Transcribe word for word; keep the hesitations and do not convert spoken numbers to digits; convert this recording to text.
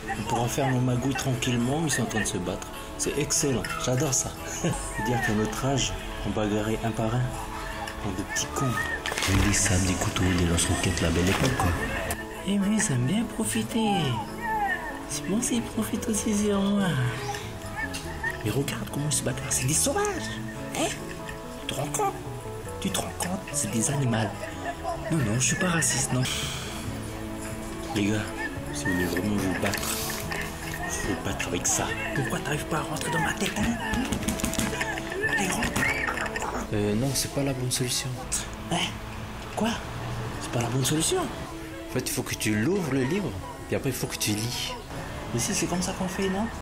On pourra faire nos magouilles tranquillement, ils sont en train de se battre. C'est excellent, j'adore ça. Dire qu'à notre âge, on bagarrait un par un. On des petits cons. Avec des sables, des couteaux, des lance-roquettes, la belle époque, quoi. Et lui, ils aiment bien profiter. C'est bon s'ils profitent aussi sur moi. Mais regarde comment ils se battent là, c'est des sauvages. Hein? Tu te rends compte? Tu te rends compte? C'est des animaux. Non, non, je suis pas raciste, non. Les gars, si vous voulez vraiment vous battre, vous vous battre avec ça. Pourquoi t'arrives pas à rentrer dans ma tête, hein? Allez, rentre. Euh, non, c'est pas la bonne solution. Hein? Quoi? C'est pas la bonne solution? En fait, il faut que tu l'ouvres le livre, et après, il faut que tu lis. Mais si, c'est comme ça qu'on fait, non?